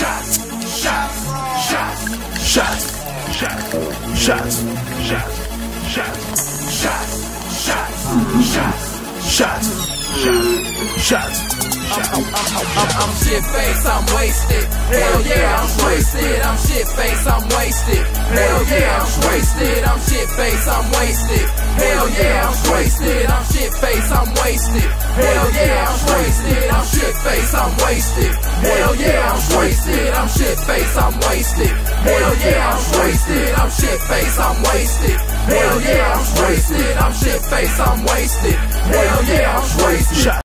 shots, shots, shots, shots, shots, shots, shots, shots, shots, shots, shots, shots, shots. I'm shit-faced, I'm wasted. Hell yeah, I'm wasted. I'm shit-faced, I'm wasted. Hell yeah, I'm wasted. I'm shit-faced, I'm wasted. Hell yeah, I'm wasted. I'm shit-faced, I'm wasted. Hell yeah, I'm wasted. I'm shit-faced, I'm wasted. Hell yeah, I'm wasted. I'm shit-faced, I'm wasted. Hell yeah, I'm wasted. I'm shit-faced, I'm wasted. Hell yeah, I'm wasted. I'm shit-faced, I'm wasted. Hell yeah, I'm wasted.